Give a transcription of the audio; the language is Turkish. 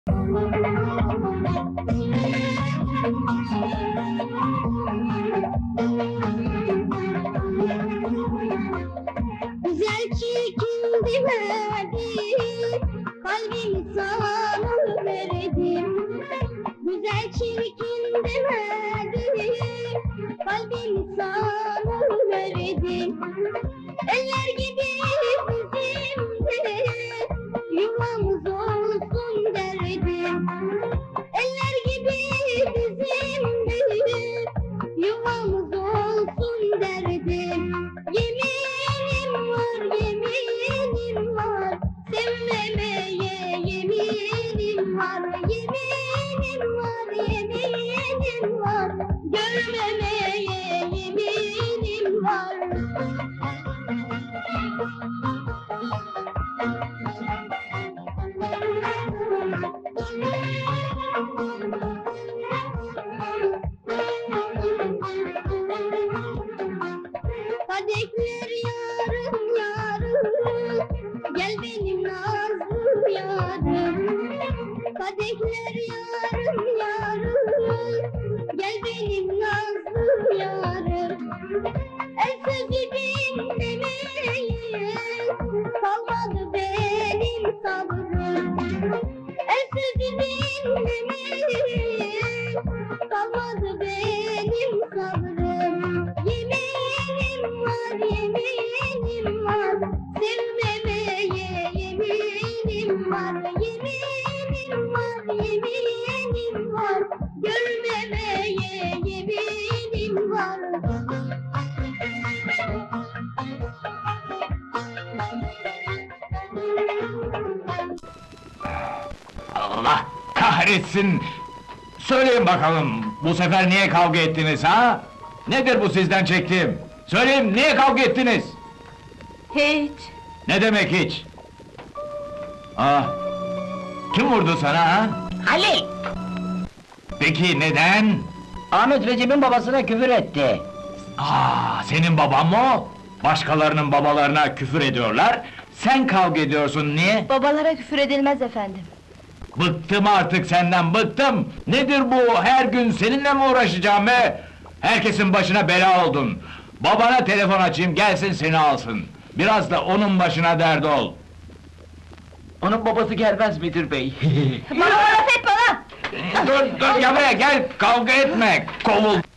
Güzel çirkin demedim, kalbimi sana verdim. Güzel çirkin demedim, kalbimi sana verdim. Eller gibi bizim de yuvamız olsun derdim. Eller gibi bizim de yuvamız olsun derdim. Yeminim var, sevmemeye yeminim var. Yeminim var, görmemeye yeminim var. Kadehler yarım yarım, gel benim nazlı yarım. Kadehler yarım yarım, gel benim nazlı yarım. El sözü dinlemeye kalmadı benim sabrım. El sözü dinlemeye kalmadı benim sabrım. Yeminim var, sevmemeye yeminim var. Yeminim var, görmemeye yeminim var. Allah kahretsin! Söyleyin bakalım, bu sefer niye kavga ettiniz ha? Nedir bu sizden çektiğim? Söyleyin, niye kavga ettiniz? Hiç. Ne demek hiç? Ah! Kim vurdu sana ha? Halil! Peki neden? Ahmet Recep'in babasına küfür etti. Senin baban mı o? Başkalarının babalarına küfür ediyorlar, sen kavga ediyorsun, niye? Babalara küfür edilmez efendim. Bıktım artık senden, bıktım! Nedir bu, her gün seninle mi uğraşacağım be? Herkesin başına bela oldun! Babana telefon açayım, gelsin seni alsın! Biraz da onun başına dert ol! Onun babası gelmez müdür bey. Bana laf et bana! Dur, gel buraya, gel! Kavga etme, kovul!